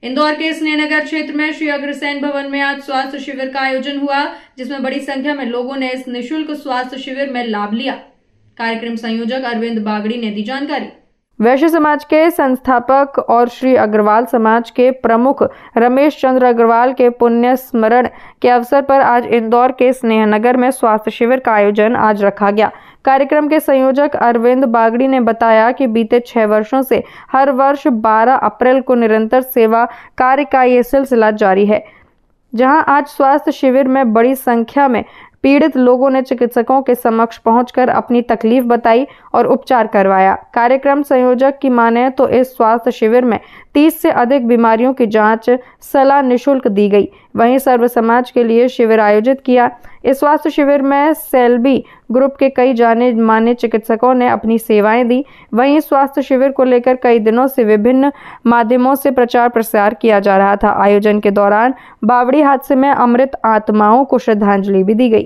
इंदौर के स्नेहनगर क्षेत्र में श्री अग्रसेन भवन में आज स्वास्थ्य शिविर का आयोजन हुआ, जिसमें बड़ी संख्या में लोगों ने इस निःशुल्क स्वास्थ्य शिविर में लाभ लिया। कार्यक्रम संयोजक अरविंद बागड़ी ने दी जानकारी। वैश्य समाज के संस्थापक और श्री अग्रवाल समाज के प्रमुख रमेश चंद्र अग्रवाल के पुण्य स्मरण के अवसर पर आज इंदौर के स्नेहनगर में स्वास्थ्य शिविर का आयोजन आज रखा गया। कार्यक्रम के संयोजक अरविंद बागड़ी ने बताया कि बीते 6 वर्षों से हर वर्ष 12 अप्रैल को निरंतर सेवा कार्य का ये सिलसिला जारी है, जहां आज स्वास्थ्य शिविर में बड़ी संख्या में पीड़ित लोगों ने चिकित्सकों के समक्ष पहुंचकर अपनी तकलीफ बताई और उपचार करवाया। कार्यक्रम संयोजक की माने तो इस स्वास्थ्य शिविर में 30 से अधिक बीमारियों की जांच सलाह निःशुल्क दी गई। वहीं सर्व समाज के लिए शिविर आयोजित किया। इस स्वास्थ्य शिविर में सेल्बी ग्रुप के कई जाने माने चिकित्सकों ने अपनी सेवाएं दी। वहीं स्वास्थ्य शिविर को लेकर कई दिनों से विभिन्न माध्यमों से प्रचार प्रसार किया जा रहा था। आयोजन के दौरान बावड़ी हादसे में अमृत आत्माओं को श्रद्धांजलि भी दी गई।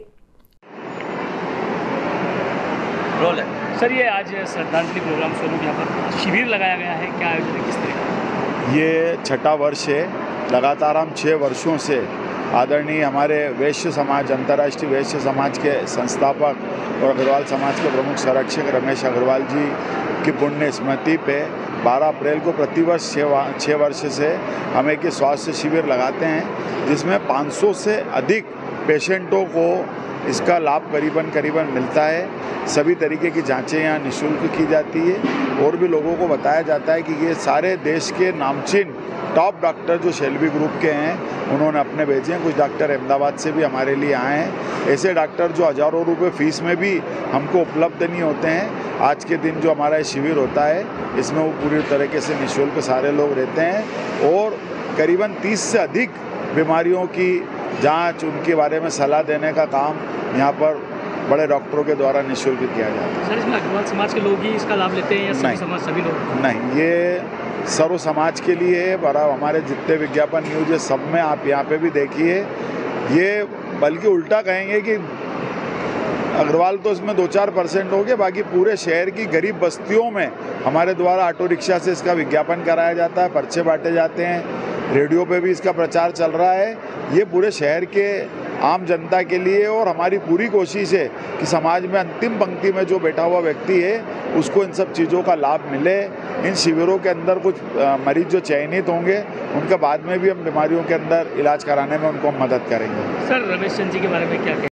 सर, ये आज श्रद्धांजलि प्रोग्राम स्वरूप यहाँ पर शिविर लगाया गया है, क्या आयोजन है, किस तरह का? ये 6ठा वर्ष है। लगातार हम 6 वर्षों से आदरणीय हमारे वैश्य समाज, अंतर्राष्ट्रीय वैश्य समाज के संस्थापक और अग्रवाल समाज के प्रमुख संरक्षक रमेश अग्रवाल जी की पुण्य स्मृति पे 12 अप्रैल को प्रतिवर्ष 6 वर्ष से हम एक स्वास्थ्य शिविर लगाते हैं, जिसमें 500 से अधिक पेशेंटों को इसका लाभ करीबन मिलता है। सभी तरीके की जांचें यहाँ निःशुल्क की जाती है और भी लोगों को बताया जाता है कि ये सारे देश के नामचीन टॉप डॉक्टर जो सेल्बी ग्रुप के हैं, उन्होंने अपने भेजे हैं। कुछ डॉक्टर अहमदाबाद से भी हमारे लिए आए हैं। ऐसे डॉक्टर जो हज़ारों रुपए फीस में भी हमको उपलब्ध नहीं होते हैं। आज के दिन जो हमारा शिविर होता है, इसमें वो पूरी तरीके से निःशुल्क सारे लोग रहते हैं और करीबन 30 से अधिक बीमारियों की जांच, उनके बारे में सलाह देने का काम यहाँ पर बड़े डॉक्टरों के द्वारा निःशुल्क किया जाता है। सर, इसमें अग्रवाल समाज के लोग ही इसका लाभ लेते हैं या सभी लोग? नहीं, ये सर्व समाज के लिए है। बड़ा हमारे जितने विज्ञापन न्यूज है, सब में आप यहाँ पे भी देखिए, ये बल्कि उल्टा कहेंगे कि अग्रवाल तो इसमें 2-4% हो गए, बाकी पूरे शहर की गरीब बस्तियों में हमारे द्वारा ऑटो रिक्शा से इसका विज्ञापन कराया जाता है, पर्चे बांटे जाते हैं, रेडियो पे भी इसका प्रचार चल रहा है। ये पूरे शहर के आम जनता के लिए और हमारी पूरी कोशिश है कि समाज में अंतिम पंक्ति में जो बैठा हुआ व्यक्ति है, उसको इन सब चीज़ों का लाभ मिले। इन शिविरों के अंदर कुछ मरीज जो चयनित होंगे, उनके बाद में भी हम बीमारियों के अंदर इलाज कराने में उनको मदद करेंगे। सर, रमेश चंद्र जी के बारे में क्या